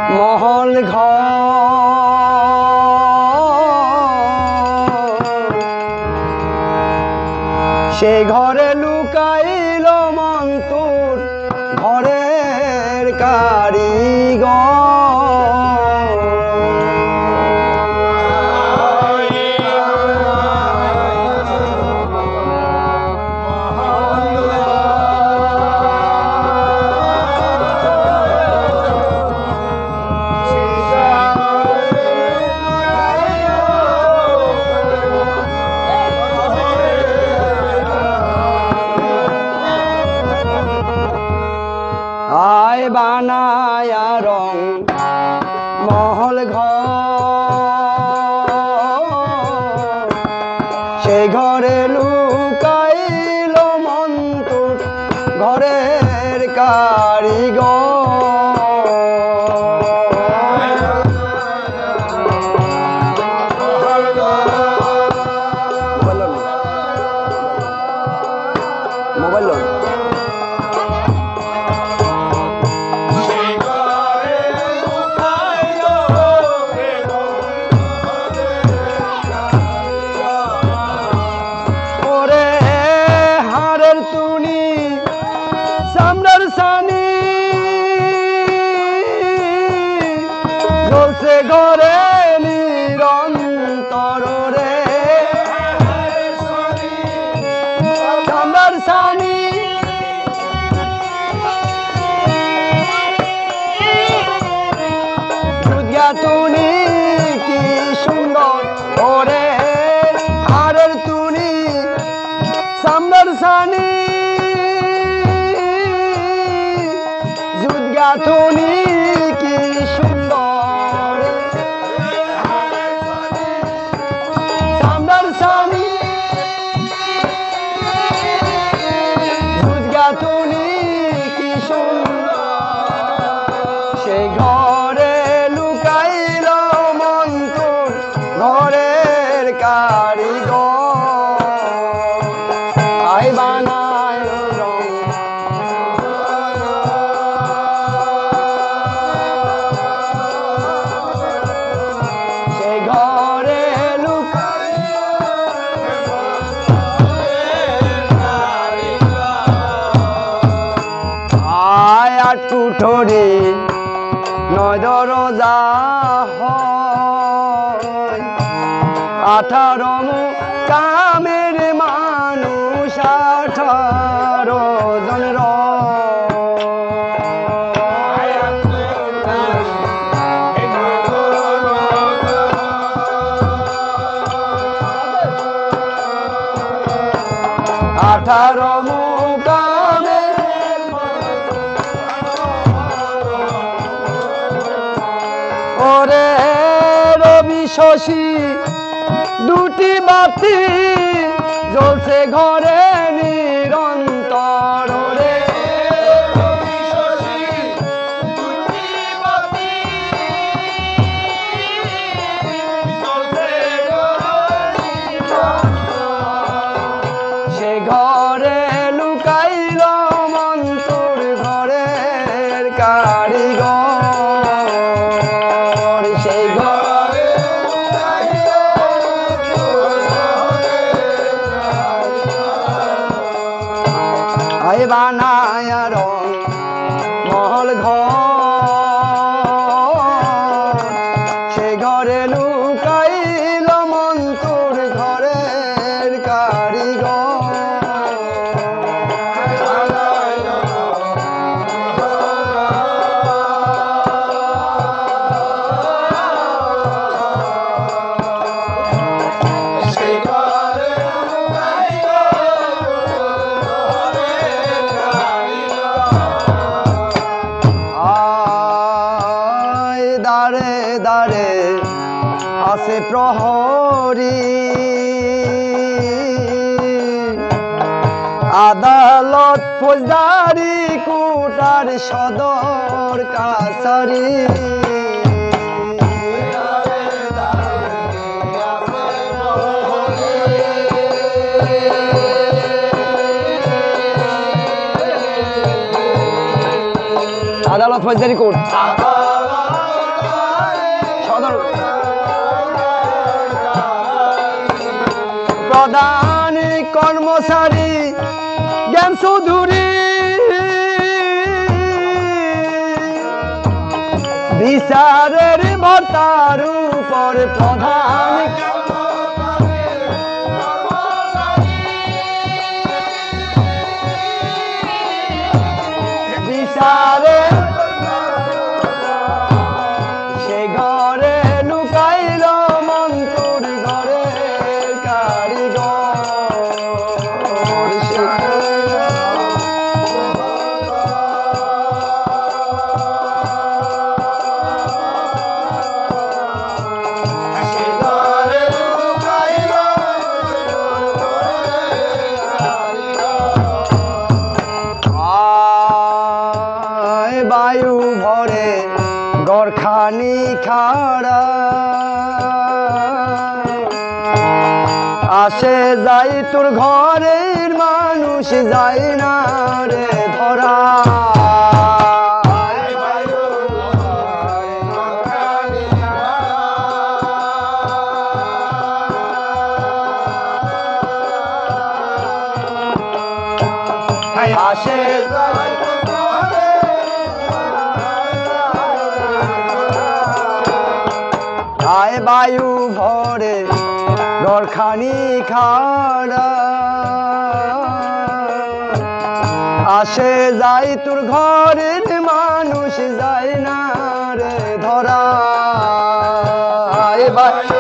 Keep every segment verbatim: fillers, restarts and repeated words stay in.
মহল ঘর সে ঘরে লুকাইল মন্তুর ঘরের কারিগর আয় বানায়া রং মহল ঘর সে ঘরে লুকাইল মন্তুর ঘরের কারিগর মোবাইল জ্বলছে ঘরে নিরন্তর রে চামড়ার সানি দুধগাতুনি কি সুন্দর ওরে হাড়ের তুনি চামড়ার সানি দুধগাতুনি কি সুন্দর চামড়ার সানি দুধগাতুনি কি সুন্দর সে ঘরে লুকাইল মন্তুর ঘরের কারিগর আই বানায় রং কুঠরি নয় দরজা হয় আঠারো কামের মানুষ আঠারো জনের আঠারো ওরে রবি শশী দুটি বাতি জ্বলছে ঘরে নিরন্তর রে রবি শশী দুটি বাতি জ্বলছে সে ঘরে লুকাইল মন্তুর ঘরের কারিগর বানায়া রং মহল ঘর সে ঘরে লুকাইল মন্তুর ঘরের কারিগর দারে দারে আছে প্রহরী আদালত ফৌজদারি কোটার সদর কাছারি আদালত ফৌজদারি কোর্ট প্রধান কর্মচারী জ্ঞান চৌধুরী বিচারের ভর্তার উপর প্রধান বিচারে সে ঘরে লুকাইল মন্ত্রর ঘরে কারিগর বায়ু ভরে গরখানি খাড়া আসে যাই তোর ঘরের মানুষ যায় না রে ধরা আসে আয় বায়ু ভরে গরখানি খাড়া আসে যাই তোর ঘরের মানুষ যায় না রে ধরা আয় বায়ু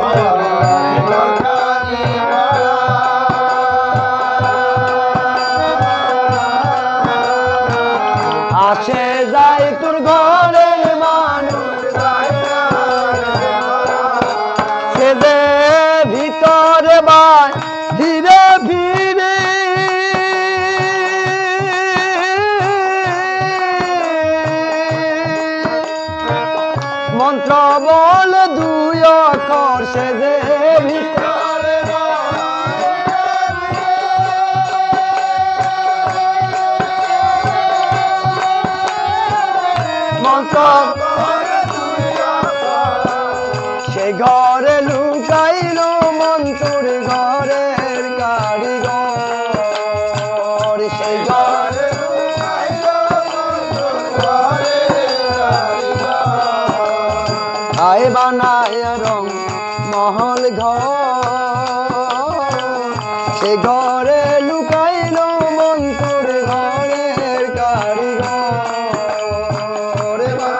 আসে যাই তোর ঘরের মানুষ সেদে ভিতরে বাই ধীরে ধীরে মন্ত্র বল দুই অক্ষর সেদে ভিতরে মন্ত্র সে ঘরে লুকাইল মন্ত্রর ঘরের কারিগর সে ঘরে আয় বানায় রং মহল ঘর সে ঘরে লুকাইল মন্ত্রর ঘরের কারিগর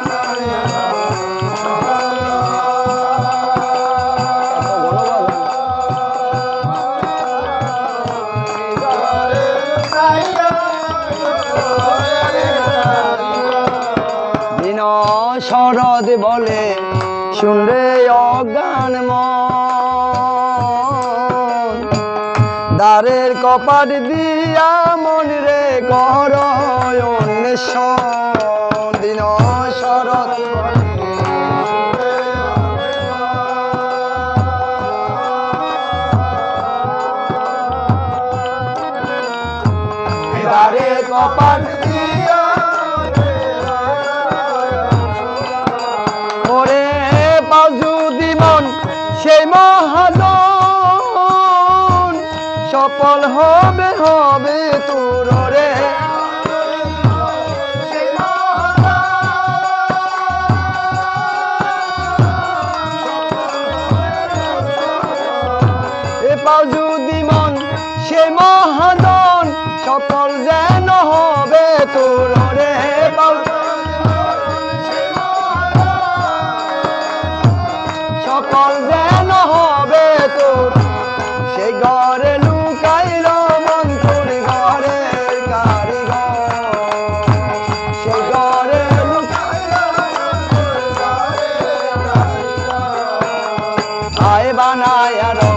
দিন শরৎ বলে শুনরে অজ্ঞান মন দ্বারের কপাট দিয়া মন রে কর অন্বেষণ দিন শরৎ দ্বারের কপাট দিয়া ওরে পাজুদি মন সেই মহাজন সফল হবে হবে তোর রে এ পাজুদি মন সেই মহাজন সফল যেন হবে তোর রে সকল যেন হবে তোর সে ঘরে লুকাইল মন্ত্রর ঘরের কারিগর সে ঘরে লুকাইল আয় বানায়